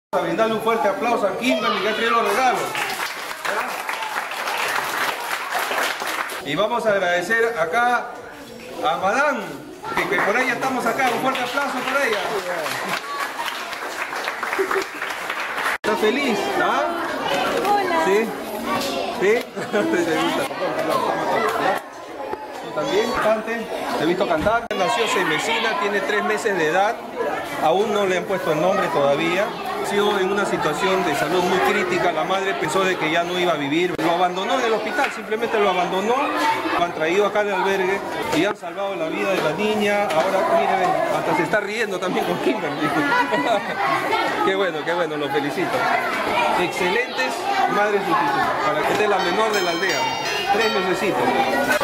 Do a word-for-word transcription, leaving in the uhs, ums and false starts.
A brindarle un fuerte aplauso a Kimberly que ha traído los regalos. ¿Ya? Y vamos a agradecer acá a Madame, que, que por ella estamos acá. Un fuerte aplauso por ella. ¿Está feliz? ¿Ah? Hola. ¿Sí? ¿Sí? ¿Te gusta? ¿Tú también? ¿Cante? Te he visto cantar. Nació semesina, tiene tres meses de edad. Aún no le han puesto el nombre todavía. Ha sido en una situación de salud muy crítica. La madre pensó de que ya no iba a vivir. Lo abandonó en el hospital, simplemente lo abandonó. Lo han traído acá al albergue y han salvado la vida de la niña. Ahora, mire, hasta se está riendo también con Kimberly. Qué bueno, qué bueno, lo felicito. Excelentes madres sustitutas, para que esté la menor de la aldea. Tres mesecitos.